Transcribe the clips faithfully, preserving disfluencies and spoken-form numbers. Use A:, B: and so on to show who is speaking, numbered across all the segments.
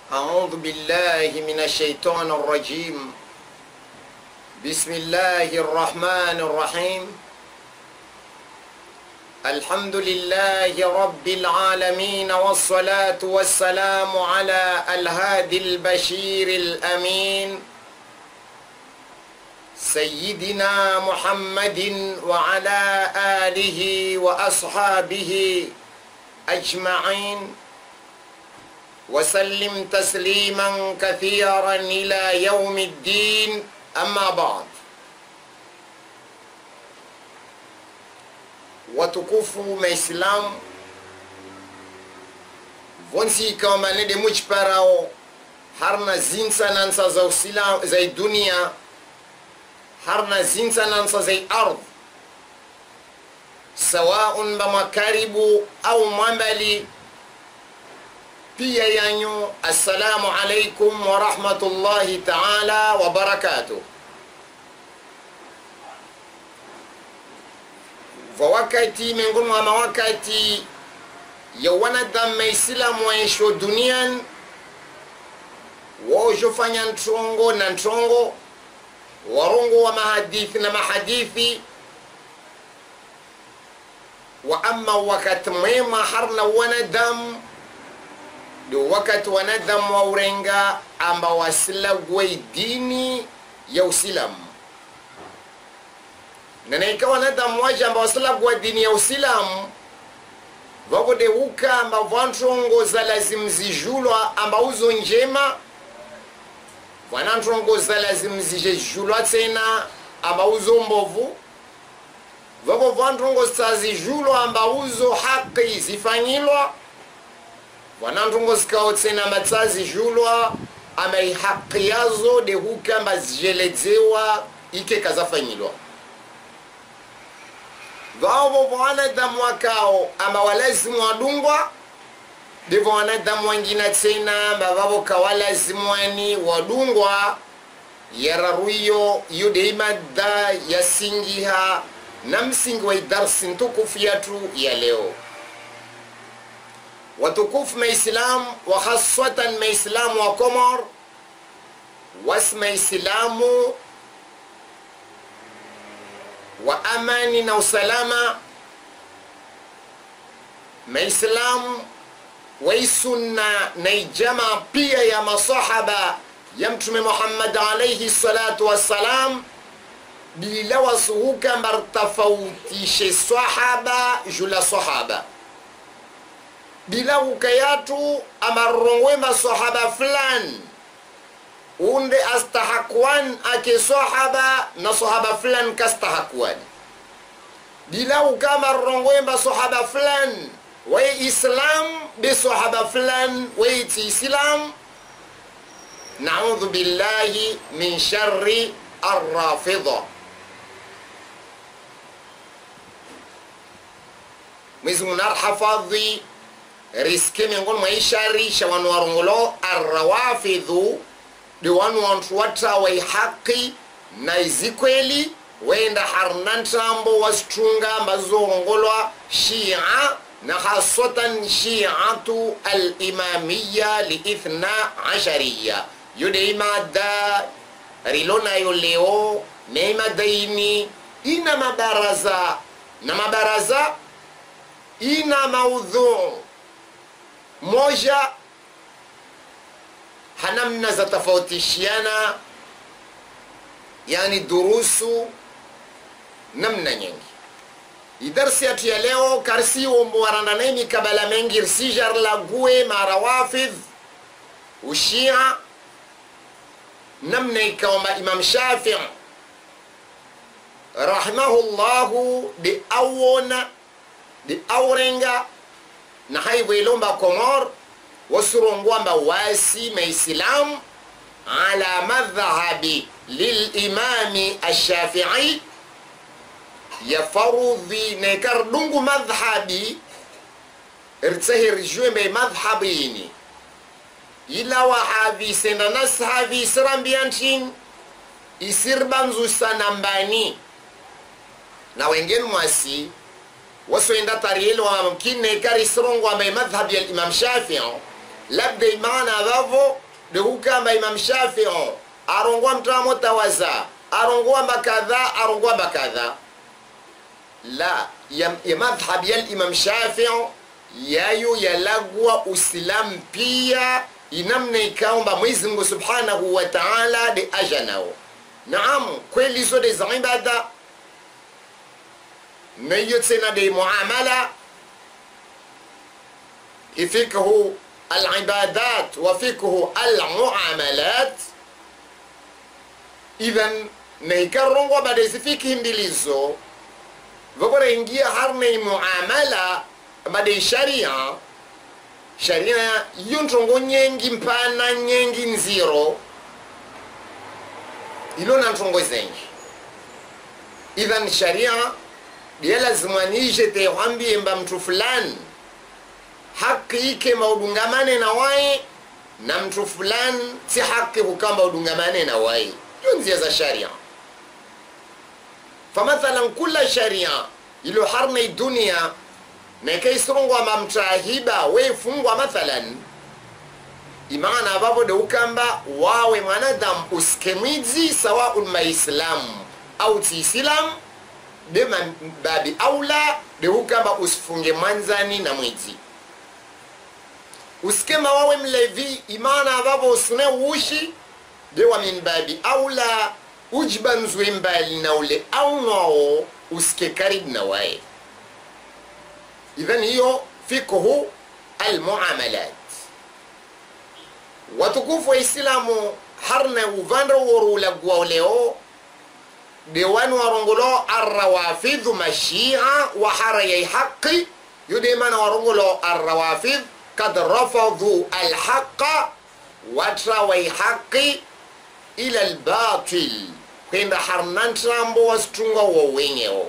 A: أعوذ بالله من الشيطان الرجيم. بسم الله الرحمن الرحيم. الحمد لله رب العالمين، والصلاة والسلام على الهادي البشير الأمين سيدنا محمد وعلى آله وأصحابه أجمعين، وسلم تسليما كثيرا إلى يوم الدين. أما بعد. watukufu Maislamu vonsi kama nede mujparao harna zinsa nansa za usila za dunia, harna zinsa nansa za ardh, sawaun ba makaribu au mwambali. Pia yanyu, assalamu alaikum wa rahmatullahi ta'ala wa barakatuh. Kwa wakati miongoni mwa wakati ya wanadamu Waislamu waisho duniani, wajofanya ntongo na ntongo, warongo wa mahadithi na mahadithi. Wa amma wakati mwema harna wanadamu do wakati wanadamu wa urenga amba wasilagwe dini ya Uislamu. Na ikawa wanadamu waja amba wasilagwa dini ya Uislamu, wabode uka amba wantrongo za lazim zijulwa amba uzo njema, wanantrongo za lazim zijulwa tena amba uzo mbovu, wabo wantrongo za zijulwa amba uzo haki zifanyilwa, wanantungo zikao tena matazi julwa ama haki yazo de huka mbazijelezewa ike kazafanyilwa. Vao wanadamu wakao ama walazimu wadungwa, devo wanadamu wengine tena mbavavo kawalazimu wani wadungwa yararuyo yude imada ya singiha na msingi wa idarsi ntukufu yatu ya leo. watukufu Maislamu wa khaswatan Maislamu wa Komor, wasi Maislamu wa amani na usalama, Maislamu wa sunna na ijama pia ya masahaba ya Mtume Muhammad alayhi salatu wassalam, bila wasuhuka martafautishe sahaba jula sahaba, bila ukayatu amarongwema sahaba fulani unde astahakwan ake sahaba na sahaba fulani kastahakwan, bila ukama rongwema sahaba fulani wae islam be sahaba fulani wae ti islam. Na'udhu billahi min sharri ar-rafidha. Mizmunar hafadhi riske miongoni mwa ishari sha wanu warongolo arrawafidhu di wanu wantu wata wa haki na izikweli wenda harnantambo wastunga mazorongolwa shia na hasatan shiatu al-imamiyya li-ithna ashariya. Yude imada rilona yoleo neima daini ina mabaraza na mabaraza ina maudhu moja hanamna za tofautishiana, yani durusu namna nyingi. Idarsi yatu ya leo karsi umbu warandanemi kabala mengi rsijar lague marawafidh ushia namna ikawamba Imam Shafi'i rahimahullahu di awona di awrenga na haivu ilomba Komor wasurongwamba wasi Maislamu ala madhhabi lilimami ash-Shafi'i ya farudhi nekardungu madhhabi irtsahir jume madhhabini ila wahabi senda nashabi sirambianchin isirbanzu sanambani na wengine mwasi wasoenda tarielo wa mkine kari sirongo ambaye madhhabi ya Imam Shafi'i labda imana vavo de hukamba Imam Shafi'i arongwa mtamo tawaza arongwa makadha arongwa makadha la ya, ya madhhab ya Imam Shafi'i yayo yalagwa Uislamu pia inamna ikaomba Mwenyezi Mungu Subhanahu wa Ta'ala de ajanao. Naam, kweli zote za ibada na hiyo tena de muamala ifikhu al-ibadat wa fikhu al-muamalat idhan naikarongwa baada zifiki mbilizo vabora ingia harne muamala baada sharia sharia yontongo nyengi mpana nyengi nziro ilona ntongo zengi idhan sharia dia lazima nije te wambie mba mtu fulani haki ike maudungamane na wae na mtu fulani si haki hukamba udungamane na wae yonzia za sharia. Famathalan kula sharia ilo harne dunia na kaisrungwa mamtrahiba we fungwa mathalan imana babo de ukamba wawe mwanadamu uskemizi sawa ulma islam au ti islam de babi aula de ukamba usfunge manzani na mwezi uskema wawe mlevi imana babo usune ushi de wa min babi aula ujiban zuimbali na ule au nao uske karib na wae. Idhan hiyo fikhu al-muamalat. Watukufu wa Islamu harna uvandro worula gwa leo dewanu warongolo arrawafidh mashia wa harayai haqqi yudemana warongolo arrawafidh kad rafadhu al-haqqa watrawai haqqi ila al-batil kwenda harnantrambo wastunga wa wenyeo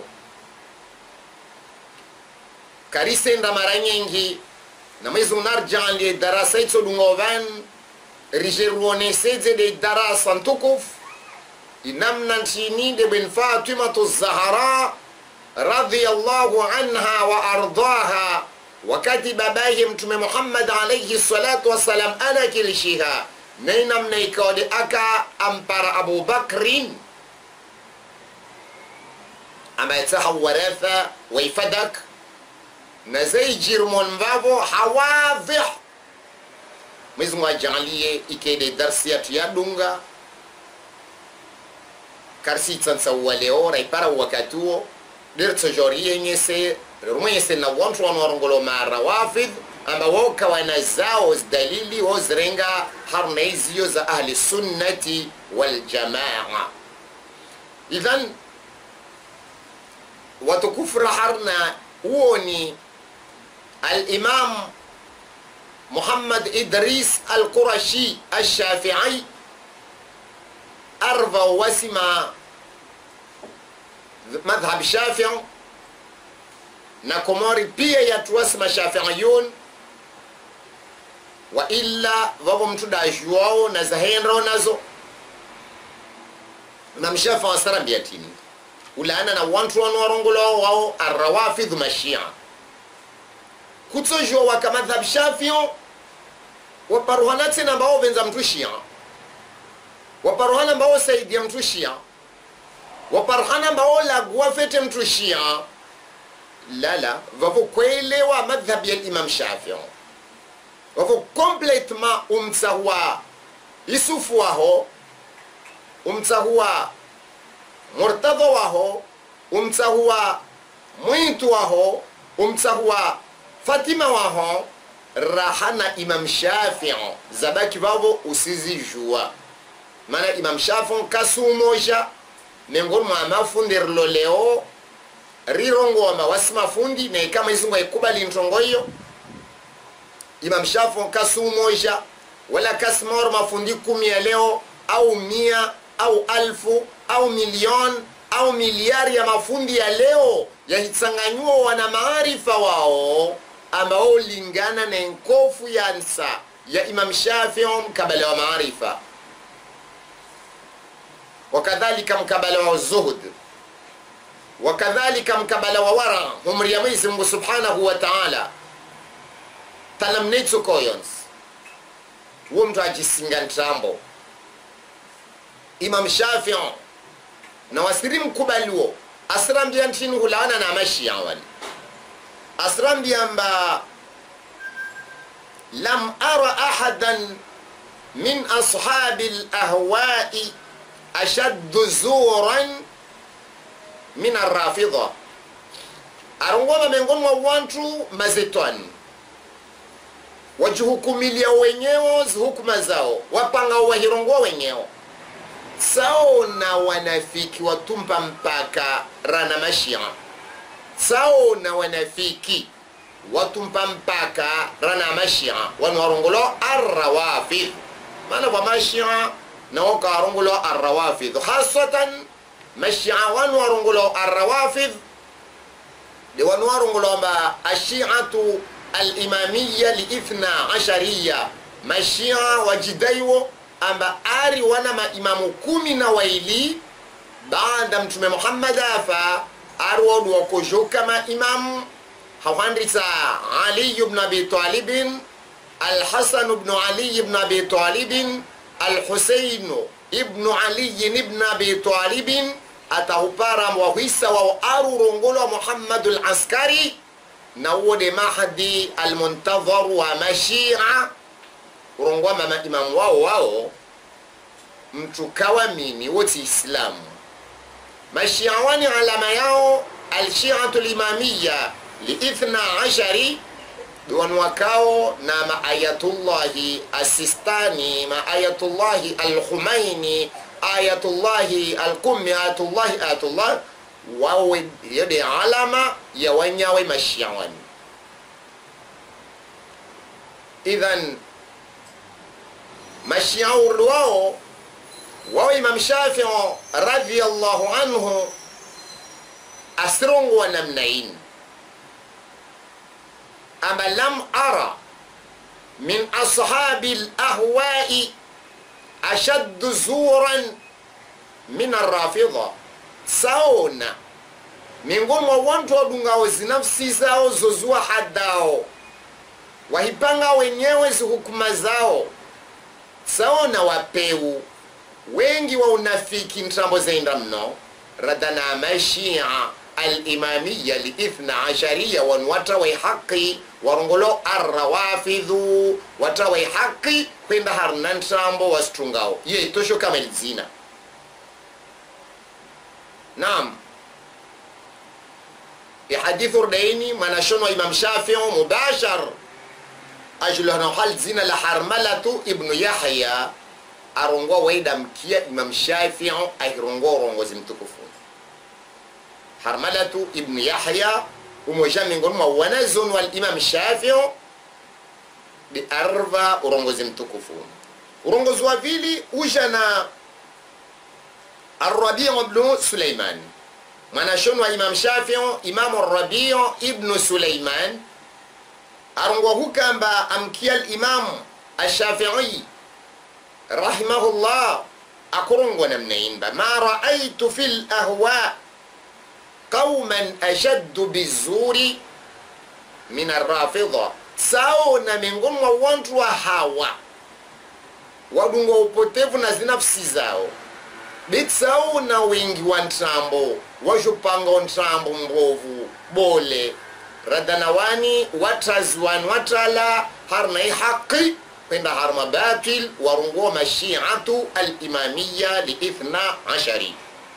A: karisenda mara nyingi na mwezi unarja li darasa ito dungovan rijeruoneseze de darasa ntukuf inamna nchini de bin Fatima Zahra radhiyallahu anha wa ardaha wakati babaye mtume Muhammad alayhi salatu wasalam ana kilishiha na inamna ikawade aka ampara Abu Bakrin ama itaha waratha waifadak na zai jirmon vavo hawadhih Mwenyezi Mungu ajalie ikede darsi yetu ya dunga karsi tsansa waleo raipara wakati huo dirto jorie nyese rumwese na wantu wanarongolo mara wafid amba woka wana zao dalili wozrenga harnaiziyo za ahli sunnati wal jamaa. Idhan watukufra harna uoni الإمام محمد إدريس القرشي الشافعي أرضى وسمى مذهب الشافعي نكماري بيا يتوسمى شافعيون وإلا ضبم تداشيوه نزهين رو نزو نمشافع سرم بياتيني ولأننا نوانتوان ورنقلوا وهو الروافض مشيعة kutsojwa waka madhhab Shafi'i waparuhana tena ambao venza mtu Shia waparuhana ambao saidia mtu Shia waparuhana ambao lagwa fete mtu Shia lala vavo kuelewa madhhab ya Imam Shafi'i wako complètement umtsawa Yusufu waho umtsawa Murtadha waho umtsawa Mwintu waho umtsawa Fatima waho rahana Imam Shafi'i zabaki vavo usizijua mana Imam Shafi'i kasumoja miongoni mwa mafundi leo rirongo wa mawasima fundi na kama izungu ikubali ntongo hiyo Imam Shafi'i kasumoja wala kasmor mafundi kumi ya leo au mia au alfu au milion au miliari ya mafundi ya leo ya hitsanganyua wana maarifa wao ambao lingana na nkofu ya nsa ya Imam Shafi'i mkabala wa maarifa wakadhalika mkabala wa zuhud wakadhalika mkabala wa wara humri ya Mwenyezi Mungu Subhanahu wa Ta'ala talamnitsu koyons uwo mtu ajisinga ntambo. Imam Shafi'i na wasiri mkubaliwo asrambia ntinu hulana na mashia wali asrambia mba lam ara ahadan min ashabi al-ahwa'i ashaddu zuran min ar-rafidha. Arungoma miongoni mwa watu mazetwani wajihukumilia wenyewe hukuma zao wapanga wahirongwa wenyewe sao na wanafiki watumpa mpaka rana mashia sao na wanafiki watumpa mpaka rana mashia wanwarongolo arrawafidh maana kwa mashia na wakarongolo arrawafidh hasatan mashia wanwarongolo arrawafidh de wanwarongolo ba ashi'atu al-imamiyya li-ithna ashariya mashia wajidaiwo amba ari wana maimamu kumi na waili baada mtume Muhammad afa arwodu wakojoka maimamu hawandrisa Ali ibn Abi Talib, Al-Hasan ibn Ali ibn Abi Talib, Al-Husayn ibn Ali ibn Abi Talib atahupara mwahisa wa aru rongolo Muhammad al-Askari na uode Mahdi al-Muntadhar wa mashia urongwa mama imamu wao wao mtu kawamini wote Islamu. Mashia wani alama yao al-shi'atu al-imamiyya li-ithna ashari duwanu wakao na maayatullahi as-Sistani, maayatullahi al-Khumaini, ayatullahi al-Qummi, ayatullahi ayatullah wawe yode alama ya wanyawe mashia wani. Idhan mashia wao wao Imam Shafi'i radhiyallahu anhu asrongo wa namnain ama lam ara min ashabi al-ahwa'i ashaddu zuran min ar-rafidha. Saona miongoni mwa watu wadungao zinafsi zao zozua hadao wahipanga wenyewe zuhukuma zao saona wapeu wengi wa unafiki ntambo zainda mno radana mashia al-imamiyya li-ithna ashariya wanwatawe haki warongolo arrawafidhu watawe haki kwenda harna ntambo wastungao ye itosho kama ilizina. Naam, ihadithu rdaini manashono Imam Shafi'i mubashar ajluhana hal zina la Harmalatu ibn Yahya arongwa waida mkia Imam Shafi'i ahirongwa rongozi mtukufu. Harmalatu ibn Yahya umoja miongoni mwa wanazoni wal Imam Shafi'i bi arva urongozi mtukufu. Urongozi wa vili ujana Ar-Rabi' ibn Sulaiman manashoni wa Imam Shafi'i Imam Ar-Rabi' ibn Sulaiman arongwa hukamba amkia al-Imam Ash-Shafi'i rahimahullah akurungwa namnaimba ma ra'aytu fil ahwa qauman ashaddu bizuri min ar-rafidha. Saona miongoni mwa watu wa hawa wadungwa upotevu na zinafsi zao bitsauna wengi wa ntambo wajupanga ntambo mbovu bole radanawani watazwan watala harna haqi kwenda harma batil warungo mashi'atu al-imamiyya li-ithna ashari.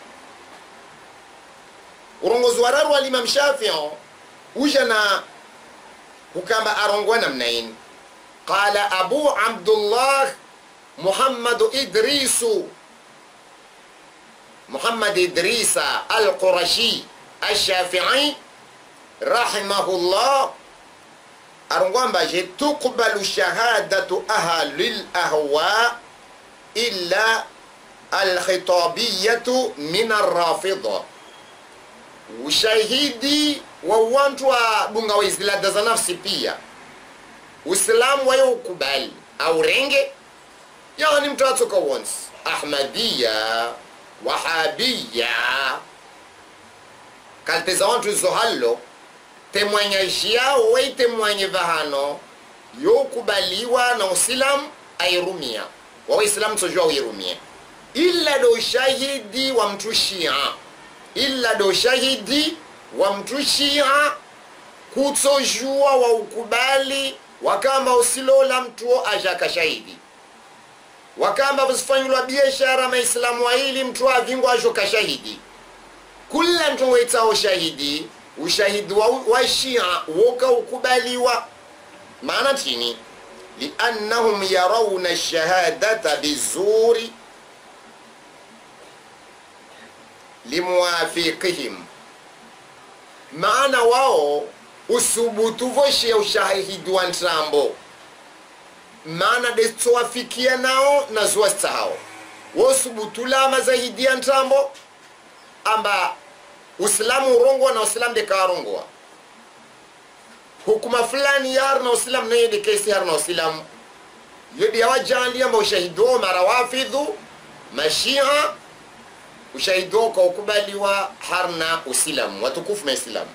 A: Urongozi wararu wa Imam Shafi'i ujana hukamba arongwa namnain qala Abu Abdullah Muhammad Idrisu Muhammad Idrisa al-Qurashi al-Shafi'i rahimahullah arongwamba je tuqbalu shahadatu ahlil ahwa illa al-khitabiyyatu min ar-rafidha. Ushahidi wa watu wa dunga wa izilada za nafsi pia Uislamu wayo ukubali au renge yani mtu atoka once Ahmadiyya Wahabiyya kalpeza wantu zohallo temwanya yao wei temwanya vahano yo kubaliwa na Uislamu airumia wa waislamu tojua uirumia illa do shahidi wa mtu Shia illa do shahidi wa mtu Shia kutojua wa ukubali wakamba usilola mtu ajaka shahidi wakamba usifanywa biashara maislamu wa hili mtu avingwa ajo kashahidi kula mtu wetao shahidi ushahidi wa, wa Shia woka ukubaliwa maana tini liannahum yarawna shahadata bizuri limuwafiqihim maana wao usubutu voshe ushahidi wa ntrambo maana destoafikia nao na zuwasta hao wosubutu lama zaidi ya ntrambo amba uislamu urongwa na uislamu dekarongwa hukuma fulani yar na uislamu na yede kesi har na uislamu yedi awajali amba ushahidu mara wafidhu mashia ushahidu kwa ukubaliwa harna uislamu watukufu na islamu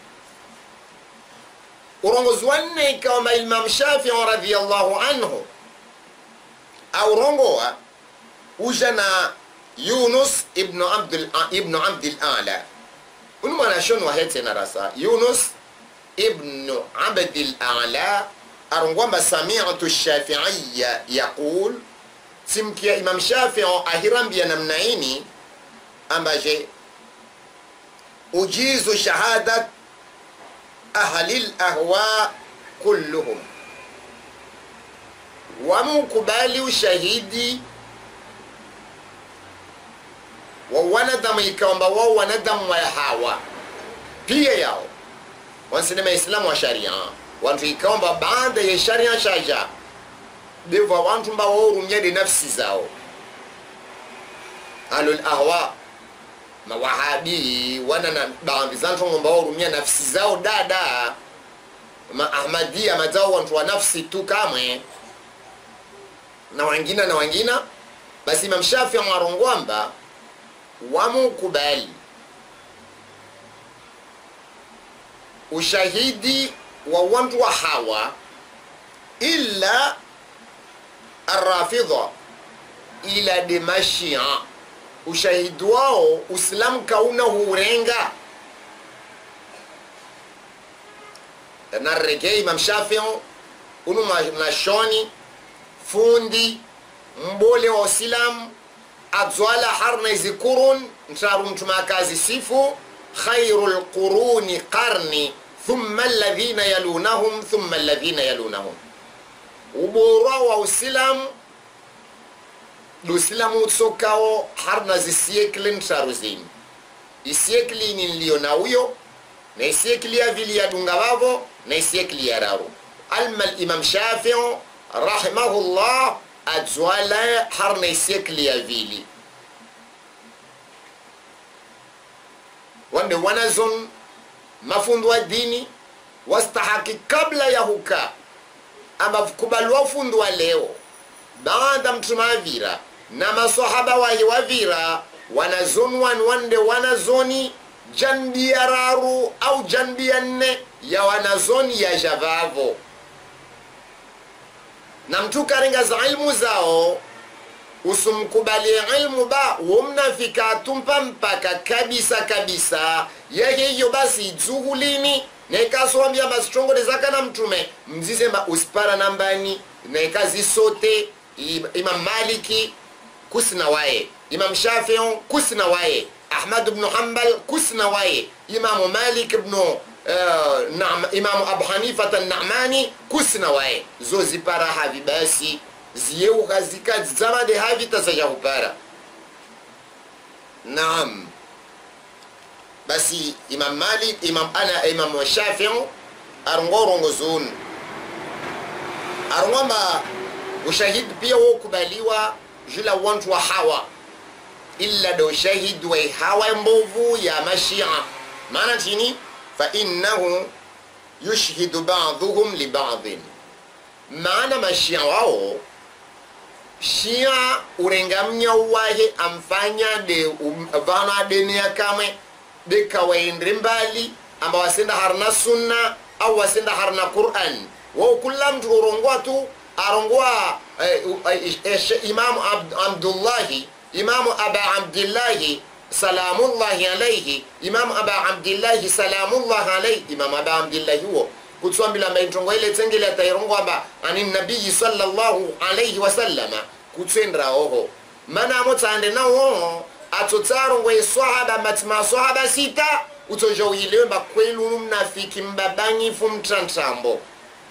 A: urongozi wanne kama Imam Shafi'i radhiyallahu anhu au rongoa ujana Yunus ibn Abdul ibn Abdul Ala unumana shonu wahete na rasa Yunus ibn Abdul Ala arongwamba sami'tu Shafi'iyya yaqul simkia Imam Shafi'i ahirambia namna ini ambaje ujizu shahadat ahlil ahwa kulluhum wamukubali ushahidi wa wanadamu ikaomba wao wanadamu wa hawa pia yao wanasema Islamu wa sharia wantu ikaomba baada ya sharia shaja devo wantu ambao urumyede nafsi zao alul ahwa mawahabi wana na baadhi zantu ambao urumia nafsi zao dada ma ahmadia mazao wantu wa nafsi tu kamwe na wengine na wengine basi Imam Shafi'i marongwamba wamukubali ushahidi wa wantu wa hawa illa arrafidha ila dimashia ushahidi wao uislamu kauna hurenga na rege Imam Shafi'i unu mashoni fundi mbole wa uislamu adzwala harna zikurun ntaru mtumakazi sifu khairul quruni qarni thumma alladhina yalunahum thumma alladhina yalunahum ubora wa uislamu l'uislamu tsokao harna zisiekli ntaru zini isiekli ni niliona huyo na isiekli ya vili ya dunga wavo na isiekli ya raru almal Imam Shafi'i rahimahullah adzwala harna isiekli ya vili wande wanazon mafundu wa dini wastahaki kabla ya huka ama kubalwa fundu wa leo baada mtumavira na maswahaba wahi wavira wanazonwan wande wanazoni janbi ya raru au janbi ya nne ya wanazoni ya javavo na mtu karinga za ilmu zao usumkubali ilmu ba umnafika tumpa mpaka kabisa kabisa yeye hiyo basi zuhulini na ikaswambia masitrongo zaka na mtume mzizemba uspara nambani na ikazi sote Imam Maliki kusna wae Imam Shafi'i kusna wae Ahmad ibn Hanbal kusna wae Imam Malik ibn uh, Naam Imam Abu Hanifa an-Na'mani kusna wae zozi para havi basi ziyeu gazika zamade havi tasaja upara naam basi Imam Malik Imam ana Imam Shafi'i arngorongo zun arngoma ushahidi pia wokubaliwa jula wantu wa hawa illa do shahid wa hawa mbovu ya mashia maana chini fa innahu yushhidu ba'dhum li ba'dhin maana mashia wao shia urengamnya wahe amfanya de vana denia kame de kawaindri mbali amba wasenda harna sunna au wasenda harna Qur'an wao kula mtu urongwa tu arongwa Imam Abdullahi Imam Aba Abdillahi salamullahi alayhi Imam Aba Abdillahi salamullahi alayhi Imam Aba Abdillahi huo kutswambila maitongo ile tengele atairongwa ba ani nabii sallallahu alayhi wasallama kutsendra oho mana motande na wo atotsarongo iswahaba matima swahaba sita utojo ile mba kwelu mnafiki mbabanyi fumtrantambo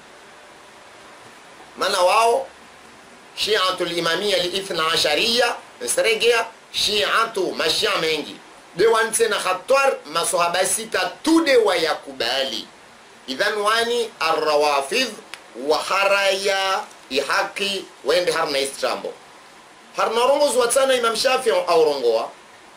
A: mana wao shi'atul imamiyya li-ithna ashariya sregea shi'atu mashia mengi de wantena khatwar maswahaba sita tude wayakubali idhan wani arrawafidh wa haraya ihaki wende harna istrambo harna rongo zwatsana Imam Shafi'i au rongoa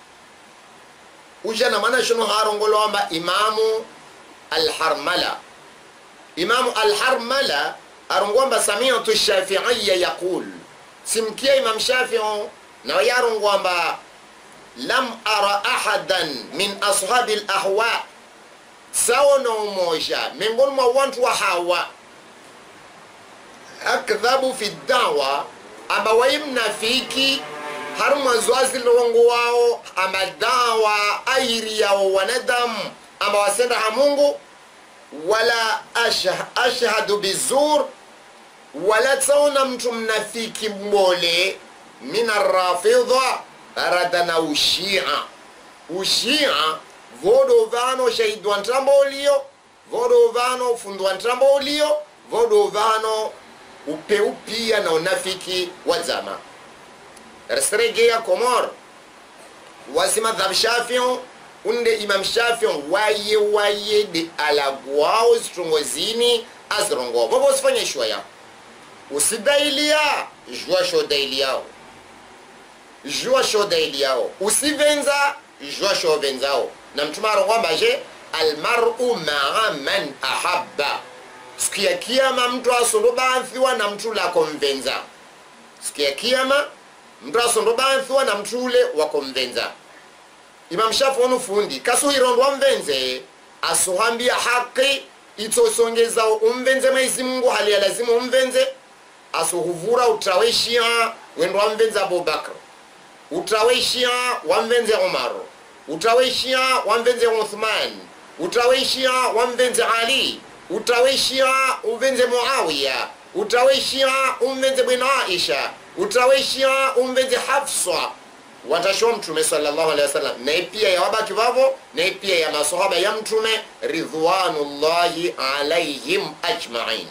A: ujana mana shunu harongolo amba Imamu al-Harmala Imamu al-Harmala arongwamba sami'tu Shafi'iyya yaqul simkia Imam Shafi'i na yarongwamba lam ara ahadan min ashabi al-ahwa sawana umoja miongoni mwa watu wa hawa akdhabu fi da'wa amba waimnafiki haruma zwazi longo wao amba dawa airi yao wanadamu amba wasenda ha Mungu wala ashah, ashhadu bizur wala tauna mtu mnafiki mbole min arrafidha baradana ushia ushia vodo vano shahidu antrambolio vodo vano fundu antrambolio vodo vano upeupia na unafiki wazama resregea komor wasima dhab Shafi'i unde Imam Shafi'i waye waye de alagwao strongozini azrongo bobo usifanye shwa ya usidailia jua shodailia jua shodailia usivenza jua shovenzao na mtumaro kwamba je almar'u ma'a man ahabba sikia kiyama mtu asondobanthwa na mtu la konvenza sikia kiyama mtu asondobanthwa na mtu ule wa konvenza Imam Shafi'i onufundi kasuhirondwa mvenze asuhambia haki itosongeza umvenze Mwenyezi Mungu hali lazima umvenze asuhuvura utaweshia wendwa mvenza Abubakar utaweshia wamvenze Umar utaweshia wamvenze Uthman utaweshia wamvenze Ali utaweshia umvenze Muawiya utaweshia umvenze bin Aisha utaweshia umvenze Hafsa watashwa mtume sallallahu alaihi wasallam na pia ya wabaki wavo na pia ya maswahaba ya mtume ridwanullahi alaihim ajma'in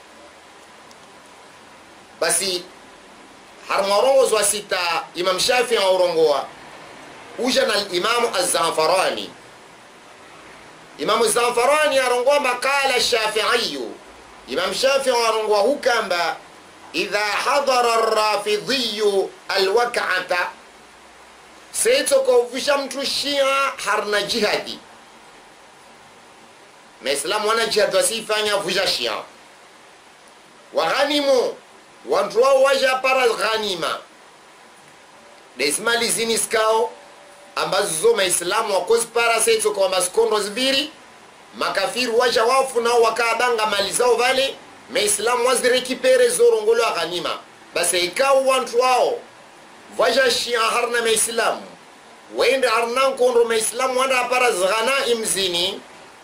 A: basi harmarongo wa sita Imam Shafi'i aurongoa ujana al-Imam az-Zanfarani Imam az-Zanfarani arongoa makala Shafi'i Imam Shafi'i arongoa hukamba idha hadara ar-Rafidhi al-wak'ata seitoko vusha mtu shia harna jihadi Maislamu wana jihad wasifanya vusha shia waghanimu wantu wao waja para ghanima desmali ziniskao ambazo Maislamu wakozi para seitoko wa maskondo zibiri makafiru waja wafu nao wakabanga mali zao vale Maislamu wazirekipere zorongolo wa ghanima basi ikao wantu wao vaja shia harna Maislamu wende harna kondo Maislamu wanda para zghana imzini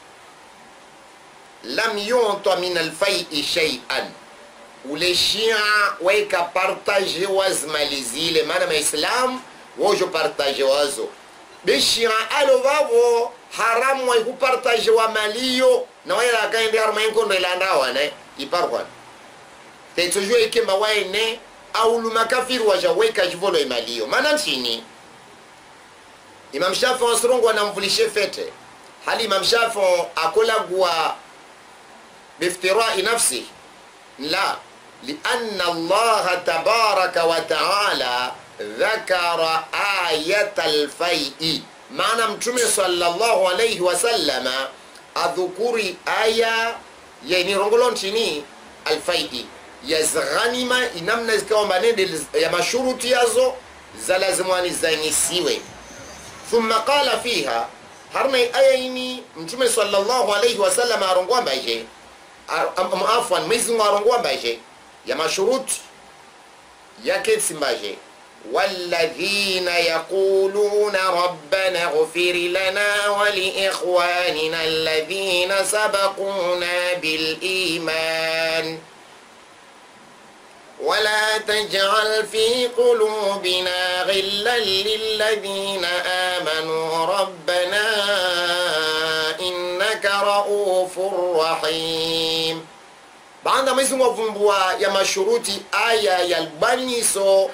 A: lam yunta min alfai'i shay'an ule shia weka partage wazmali zile maana Maislamu wojo partage wazo be shia alo vavo haramu wa kupartage wa maliyo na wala kaende harma kondo ilanda wane iparwa tetojua ikema waine au lumakafiru wajaweka jivolo imaliyo maana nchini Imam Shafi'i wasrongo anamvulishe fete hali Imam Shafi'i akola gwa biftira'i nafsi la lianna Allah tabaraka wa ta'ala dhakara ayata al-fai'i maana mtume sallallahu alayhi wasallama adhukuri aya yani rongolo nchini al-fai'i yazghanima inamna zikawa manende ya mashuruti yazo za lazimani zanyisiwe thumma qala fiha harna ayaini mtume sallallahu alayhi wasallam arongwa mbaje afwan mizi arongwa mbaje ya mashuruti yake simbaje والذين يقولون ربنا اغفر لنا ولإخواننا الذين سبقونا بالإيمان ولا تجعل في قلوبنا غلا للذين آمنوا ربنا إنك رؤوف رحيم. Baada mwezi mwavumbua ya mashuruti aya ya albaniso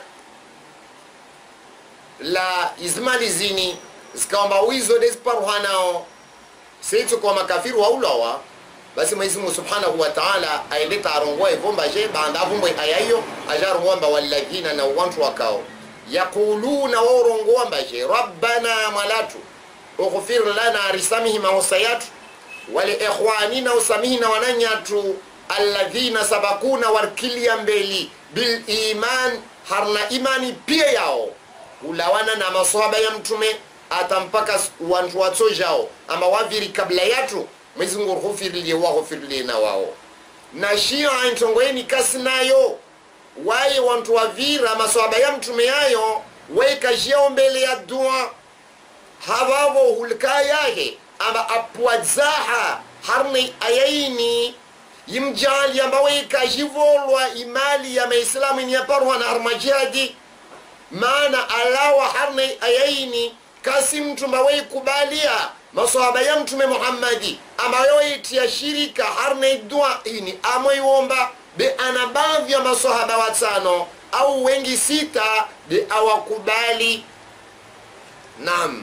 A: la izmali zini zikaomba wizo desparuhanao seitu kwa makafiru wa ulawa, basi Mwenyezi Mungu Subhanahu wa Ta'ala aendeta arongwa ivomba je baada avumbwe aya hiyo ajarongwa walladhina na wantu wakao yaquluna wa rongwa je rabbana malatu ughfir lana risamihi mausayatu wali ikhwanina usamihina wananyatu alladhina sabakuna warkilia mbeli bil iman harna imani pia yao ulawana na maswahaba ya mtume atampaka wantu watojao ama waviri kabla yatu Mwenyezi Mungu ghufirli wa ghufirli na wao na shia ntongoeni kasi nayo wae wantu wavira maswahaba ya mtume yayo weka jao mbele ya dua havavo hulka yake ama apwadzaha harni ayaini yimjali amba weka jivolwa imali ya maislamu ni aparwa na armajadi maana alawa harni ayaini kasi mtume wae kubalia maswahaba ya mtume Muhammadi ambayo itia shirika harni dua ini amoiomba be ana baadhi ya maswahaba watano au wengi sita be awakubali. Naam,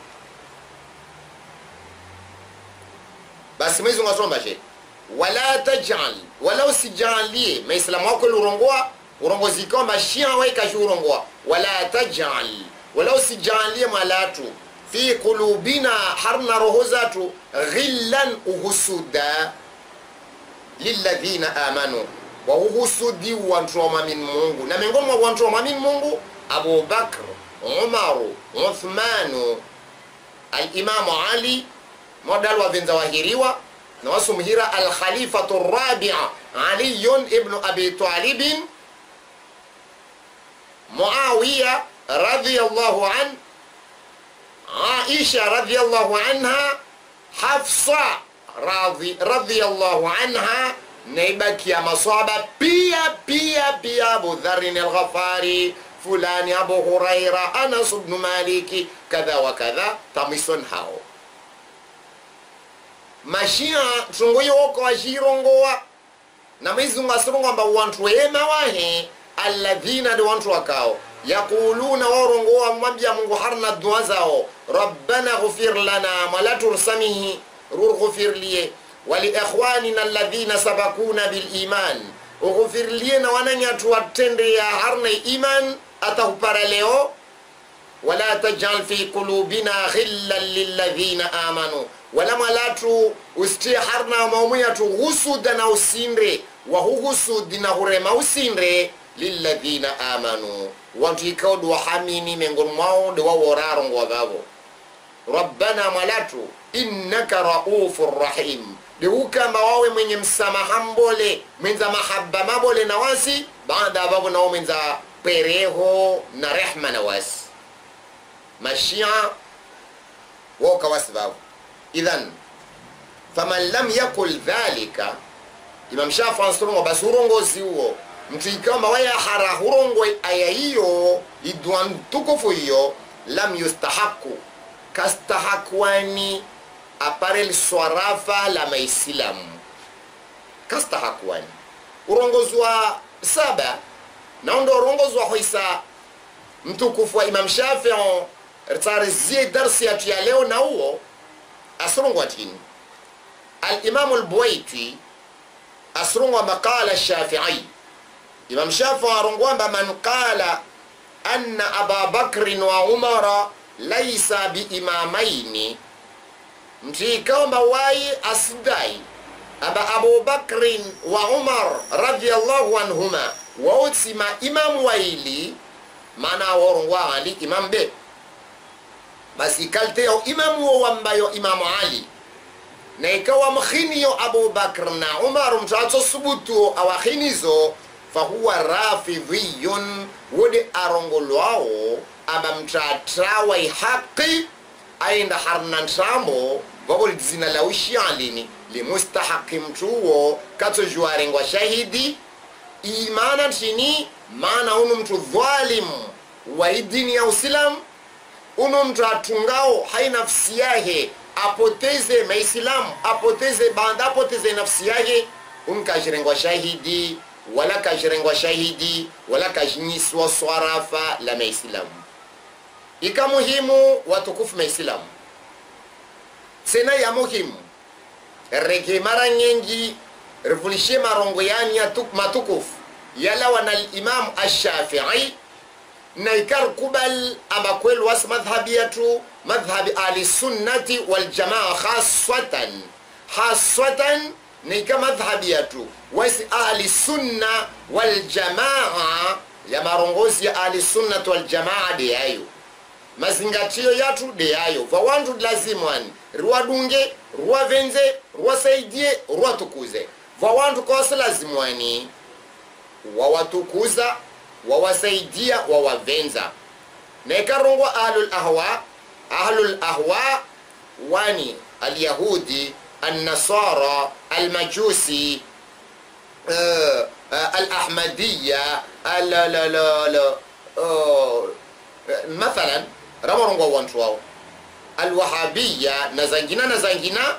A: basi Mwenyezi Mungu asomba je wala tajal wala usijalie maislamu wako urongoa urongozi kama shia weka urongoa wala tajal wala usijalie malatu fi qulubina harna rohozatu ghillan uhusuda lilladhina amanu wa uhusudi wantu wa min Mungu na miongoni mwa wantu wa min Mungu Abu Bakr, Umar, Uthman, al-Imam Ali modal wa vinza wahiriwa na wasumhira al-Khalifatu ar-Rabi'a Ali ibn Abi Talib, Muawiya radhiyallahu an, Aisha radhiyallahu anha, Hafsa radhi radhiyallahu anha, naibaki ya maswahaba pia pia pia Abu Dharr al-Ghafari, fulani Abu Huraira, Anas ibn Maliki, kadha wa kadha tamison hao mashia tungoyo wako ajirongoa na Mwenyezi Mungu asirunga amba wantu wema wahe alladhina de wantu wakao yaquluna warongoa mwambia Mungu harna dua zao rabbana ghfir lana wala tursamihi rughfir liye wali ikhwanina alladhina sabakuna bil iman ughfir liye na wananyatu watende ya harna iman atahupara leo wala tajal fi qulubina ghillan lilladhina amanu wala malatu ustia harna maumiyatu husuda na usindre wa husudi na hurema usindre lilladhina amanu wantu ikaudu wa hamini mengon mwao de waworaro ngwa vavo rabbana malatu innaka raufur rahim de ukamba wawe mwenye msamaha mbole mwenza mahabba mabole na wasi baada vavo na mwenza pereho na rehma na wasi mashia woka wasi vavo. Idhan faman lam yakul dhalika Imam Shafi anasema basi urongozi huo mtu ikamba waya hara hurongwe aya hiyo idwan tukufu hiyo lam yustahaku kastahakwani aparel swarafa la maislamu kastahakwani urongozi wa saba na ndo urongozi wa hoisa mtukufu wa Imam Shafi rtarizie darsi ya ya leo na huo asrungwa tini al-Imam al-Buwaiti asrungwa maqala al-Shafi'i Imam Shafi'i arungwa man qala anna Abu Bakr wa Umar laysa bi imamaini mtikamba wai asdai aba Abu Bakr wa Umar radiyallahu anhuma wa utsima imam waili mana warungwa ali imam be basi kalteo imamu wambayo Imam Ali na ikawa mkhiniyo Abu Bakr na Umar mtato subutu awakhinizo fahuwa rafidhiyun wode arongolwao aba mtratrawa ihaqi aenda harnan trambo vavo zina la ushialini limustahaqi mtuo kato juarengwa shahidi imana chini maana unu mtu dhalim wa dini ya Uislamu unu mtu atungao hai nafsi yake apoteze maislamu apoteze banda apoteze nafsi yake unkajirengwa shahidi wala kajirengwa shahidi wala kajinyiswa swarafa la maislamu ika muhimu watukufu maislamu sena ya muhimu rege mara nyingi revulishe marongo yani ya matukufu yala wana al-Imam Ash-Shafi'i na ikar kubal ama kwelu was madhhabiyatu madhhabi ahli sunnati wal jamaa khaswatan khaswatan ni kama madhhabiyatu was ahli sunna wal jamaa ya marongozi ya ahli sunnati wal jamaa de yayo mazingatio yatu de yayo kwa wantu lazimani ruwadunge ruwavenze ruwasaidie ruwatukuze kwa wantu kwa lazimani wawatukuza wawasaidia wawavenza na ikarongwa ahlul ahwa ahlul ahwa wani alyahudi النصارى المجوسي آه آه الأحمدية لا لا لا لا آه مثلا رمرنغو وانتواو الوهابية نزنجنا نزنجنا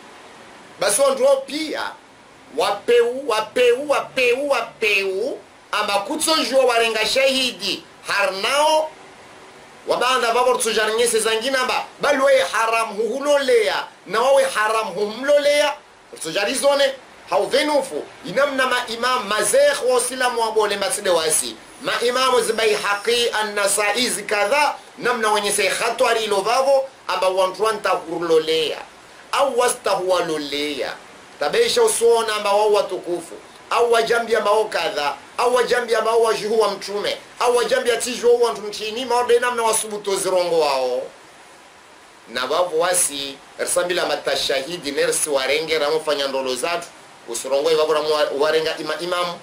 A: بس وانتواو بيا wapeu wapeu wapeu wapeu amba kutsojwa warenga shahidi harnao wabanda babo tsujarnyese zangina ba balwe haram hulolea na wawe haram humlolea tsujarizone hauvenufu inamna ma imam mazekh wa silamu wabole masde wasi ma imamu zibai haqi an-nasaiz kadha namna wenye se khatwari lovavo amba wantwanta hulolea au wastahuwa lolea tabesha usuona amba wao watukufu au wajambi ambao kadha au wajambi ambao wajuhu mtume au wajambi atijwa wantu mtini maode namna wasubuto zirongo wao na wapo wasi ersambila matashahidi nersi warenge ramufanya ndolo zatu usurongo iwabo warenga ima imamu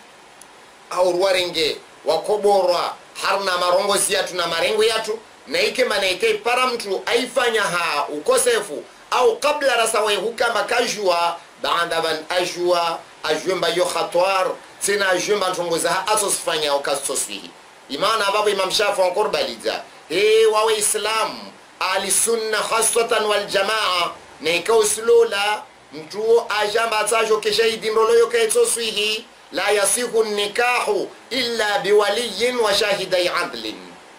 A: au warenge wakoborwa harna marongo ziyatu na marengo yatu na ike maneke para mtu aifanya ha ukosefu au kabla rasawe hukama kajua baada ban ajua ajumba yo khatwar tena ajumba ntongoza asosfanya okasosfihi imana baba imam Shafi encore baliza e wa islam ali sunna khasatan wal jamaa ne kauslula mtu ajamba atajo keshahidi ndolo yo kaitsosfihi la yasihu nikahu illa biwaliyin wa shahidai adlin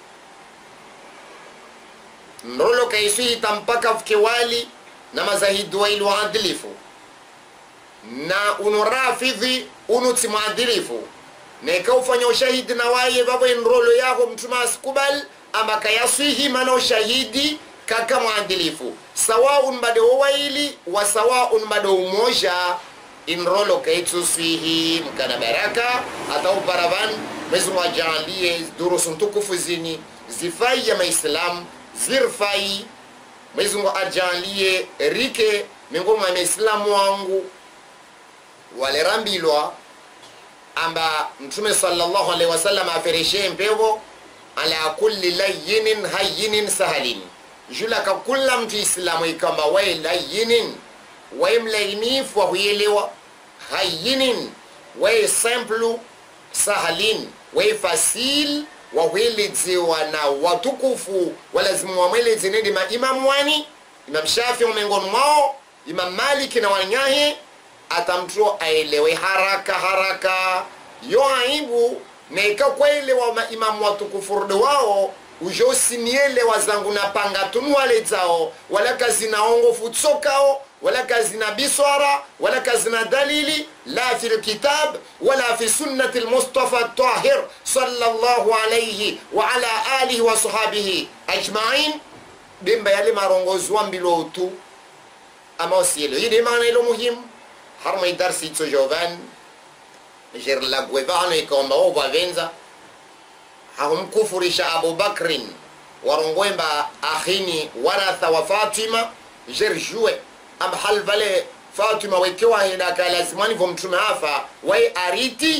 A: ndolo kaisi tampaka fkewali na mazahidi wa ilu adlifu na unurafidhi unuti maadilifu na ikaufanya ushahidi na waye babo enrolo yako mtuma asikubal ama kayaswihi mana ushahidi kaka maadilifu sawaun bado waili wa sawaun bado umoja enrolo kaitsuswihi mkana baraka hata uparavan mezu wajalie durusu ntukufu zini zifai ya maislamu zirfai mezu wajalie rike miongoni mwa maislamu wangu wale rambilwa amba mtume sallallahu alaihi wasallam afereshe mpevo ala kulli layinin hayyinin sahalin jula ka kulla mtu islamu ikamba wa layinin wa mlainif wa huyelewa hayyinin wa simple sahalin wa fasil wa huyelezewa na watukufu walazimu wamweleze nende ma imam wani imam Shafi miongoni mwao imam Malik na wanyahe atamtro aelewe haraka haraka yo aibu na ikakwelewa maimamu watukufurdo wao ujosiniele wazangu na panga tunu wale zao wala kazi na ongo futsokao wala kazi na biswara wala kazi na dalili la fi kitab wala fi sunnati al-Mustafa at-Tahir sallallahu alayhi wa ala alihi wa sahbihi ajma'in bimba yale marongozi wa mbilo tu ama osielo hili maana ilo muhimu harma idarsi tso jovan jer la gwevano ikomba oba venza hahum kufurisha Abu Bakrin warongwemba akhini waratha wa Fatima jer jouer am hal vale Fatima wekewa heda ka lazimani vom mtume afa wai ariti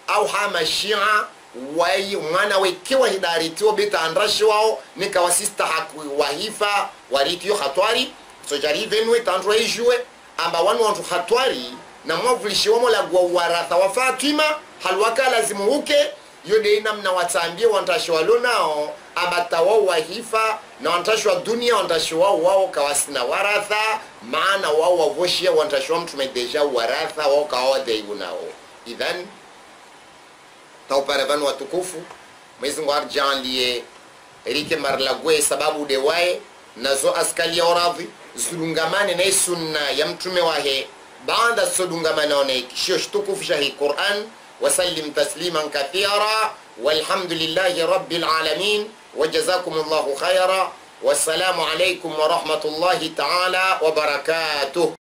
A: au hama shia wai mwana wekewa hidaritiwa beta andrashi wao nika wasista haku wahifa waritiyo hatwari so jari venwe tandro ejue amba wanu wantu hatwari na mwavulishi wamo lagwa waratha wa Fatima halwaka lazimu uke yode ina mna watambie wantashi walo nao amba tawa wahifa na wantashi wa dunia wantashi wao wao kawasina waratha maana wao wavoshia wantashi wa mtume deja waratha wao kawa deibu nao. Idhan tauparevanu watukufu Mwenyezi Mungu arjalie erike marlagwe sababu de wae nazo askali ya oradhi zulungamane na sunna ya mtume wahe baada sodungamane one kishio shtukufu shahi Qur'an wasallim tasliman kathira walhamdulillahi rabbil alamin wajazakumullahu khaira wassalamu alaykum wa rahmatullahi ta'ala wa barakatuh.